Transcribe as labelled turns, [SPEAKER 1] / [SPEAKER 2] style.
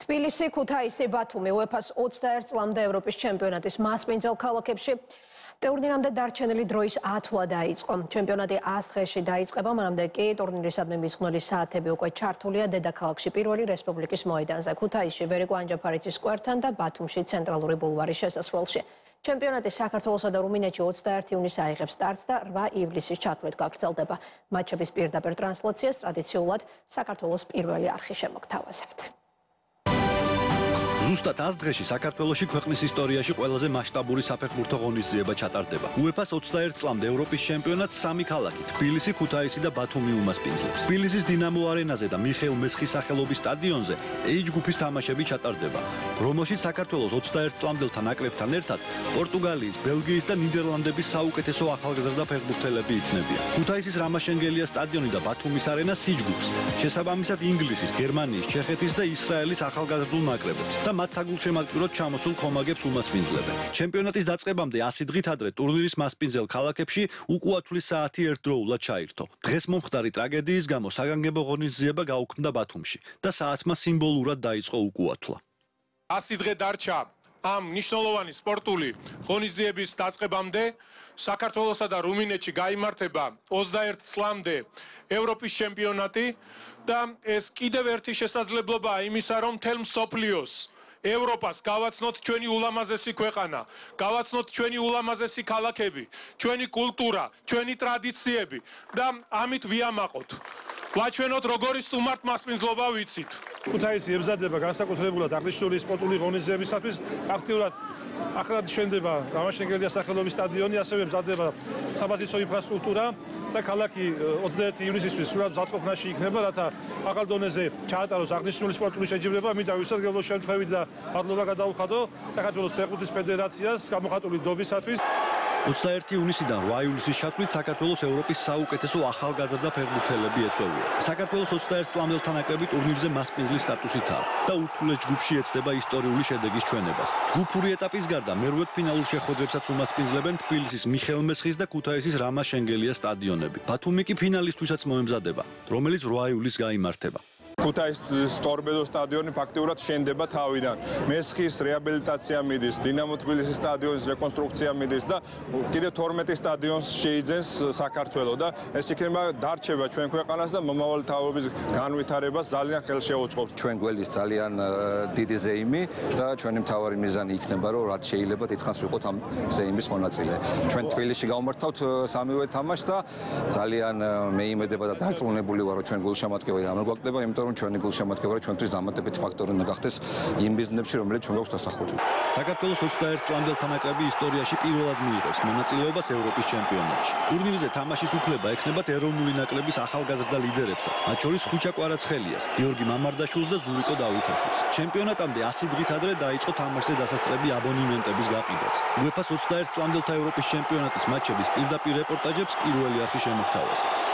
[SPEAKER 1] თბილისი, ქუთაისი, ბათუმი UEFA-ს 21 წლამდე ევროპის ჩემპიონატის მასპინძელ ქალაქებში ტურნირამდე დარჩენილი დროის ათვლა დაიწყო. ჩემპიონატი 100 დღეში დაიწყება, მანამდე კი ტურნირისადმი მიძღვნილი საათები უკვე ჩართულია დედაქალაქში პირველი რესპუბლიკის მოედანზე, ქუთაისში ვერიკო ანჯაფარიძის სკვერთან და ბათუმში ცენტრალური ბულვარის შესასვლელში. ჩემპიონატი საქართველოსა და რუმინეთში 21 ივნისს აიღებს სტარტს და 8 ივლისის ჩათვლით გაგრძელდება. მატჩების პირდაპირ ტრანსლაციას ტრადიციულად საქართველოს პირველი არხი შემოგთავაზებთ.
[SPEAKER 2] ზუსტად 100 დღეში საქართველოში ქვეყნის ისტორიაში ყველაზე მასშტაბური საფეხბურთო ღონისძიება ჩატარდება. UEFA-ს 21 წლამდე ევროპის ჩემპიონატს 3 ქალაქი თბილისი, ქუთაისი და ბათუმი უმასპინძლებს. თბილისის დინამო არენაზე და მიხეილ მესხის სახელობის სტადიონზე H ჯგუფის თამაშები ჩატარდება. რომელშიც საქართველოს 21 წლამდელთა ნაკრებთან ერთად პორტუგალიის, ბელგიის და ნიდერლანდების საუკეთესო ახალგაზრდა ფეხბურთელები იქნებიან. ქუთაისის რამაშენგელია სტადიონი და ბათუმის არენა C ჯგუფს, შესაბამისად ინგლისის, გერმანიის, ჩეხეთის და ისრაელის ახალგაზრდულ ნაკრებებს და მათ საგულშემატკივროდ ჩამოსულ ხომაგებს უმასპინძლებენ. ჩემპიონატის დაწყებამდე 100 დღით ადრე ტურნირის მასპინძელ ქალაქებში უყუათვლის საათი ერთდროულად ჩაირთო. დღეს მომხდარი ტრაგედიის გამო საგანგებო ღონისძიება გაუქმდა ბათუმში და საათმა სიმბოლურად დაიწყო უკუათვლა.
[SPEAKER 3] 100 დღე დარჩა ამ მნიშვნელოვანი სპორტული ღონისძიების დაწყებამდე. საქართველოსა და რუმინეთში გაიმართება 21 წლამდე ევროპის ჩემპიონატი და ეს კიდევ ერთი შესაძლებლობაა იმისა, რომ მთელ მსოფლიოს ევროპას გავაცნოთ ჩვენი ულამაზესი ქვეყანა, გავაცნოთ ჩვენი ულამაზესი ქალაქები, ჩვენი კულტურა, ჩვენი ტრადიციები და ამით ვიამაყოთ. ვაჩვენოთ როგორი სტუმართ მასპინძლობა ვიცით.
[SPEAKER 4] ქუთაისი ემზადება განსაკუთრებულად აღნიშნული სპორტული ღონისძიებისათვის. აქტიურად ახლად შენდება რამაშენგელია სახელობის სტადიონი, ასევე ემზადება საბაზისო ინფრასტრუქტურა და ქალაქი 21 ივნისისთვის სრულად მზადყოფნაში იქნება, რათა ახალ დონეზე ჩაატაროს აღნიშნული სპორტული შეჯიბრება. მინდა ვისარგებლო შემთხვევით და მადლობა გადავუხადო საქართველოს ფეხბურთის ფედერაციას გამოხატული დობისათვის.
[SPEAKER 2] 21 ივნისიდან 8 ივლისის ჩათვლით საქართველოს ევროპის საუკეთესო ახალგაზრდა ფეხბურთელები ეწევიან. საქართველოს 21 წლამდელთა ნაკრები ტურნირზე მასპინძლის სტატუსითაა და ურთულეს ჯგუფში ეცდება ისტორიული შედეგის ჩვენებას. ჯგუფური ეტაპის გარდა მერვედ ფინალურ შეხვედრებსაც უმასპინძლებენ თბილისის მიხეილ მესხის და ქუთაისის რამაშენგელია სტადიონები. ბათუმი კი ფინალისთვისაც მოემზადება, რომელიც 8 ივლისს გაიმართება.
[SPEAKER 5] ქუთაისის ტორპედო სტადიონი ფაქტიურად შენდება თავიდან. მესხის რეაბილიტაცია მიდის, დინამო თბილისის სტადიონის რეკონსტრუქცია მიდის და კიდევ 12 სტადიონს შეიძენს საქართველოს და ეს იქნება დარჩება ჩვენ ქვეყანას და მომავალი თავობის განვითარებას ძალიან ხელშეუწყობს.
[SPEAKER 6] ჩვენ გველის ძალიან დიდი ზეიმი და ჩვენი მთავარი მიზანი იქნება, რომ რაც შეიძლება დიდხანს ვიყოთ ამ ზეიმის მონაწილე. ჩვენ თბილისში გავმართავთ სამივე თამაშს და ძალიან მეიმედება და დარწმუნებული ვარ, რომ ჩვენ გულშემატკივარი არ გვაკლდება, იმიტომ რომ ჩვენი გულშემატკივარი ჩვენთვის დამატებითი ფაქტორი უნდა გახდეს იმ ბიზნესებში, რომელიც ჩვენ გვაქვს დასახული.
[SPEAKER 2] საქართველოს 21 წლამდელთა ნაკრები ისტორიაში პირველად მიიღებს მონაწილეობას ევროპის ჩემპიონატში. ტურნირზე თამაშის უფლება ექნებათ ეროვნული ნაკრების ახალგაზრდა ლიდერებსაც, მათ შორის ხუჩა კვარაცხელიას, გიორგი მამარდაშვილს და ზურიკო დავითაშვილს. ჩემპიონატამდე 100 დღით ადრე დაიწყო თამაშზე დასასწრები აბონემენტების გაყიდვაც. UEFA-ს 21 წლამდელთა ევროპის ჩემპიონატის მატჩების პირდაპირ რეპორტაჟებს პირველი არხი შემოგთავაზებთ.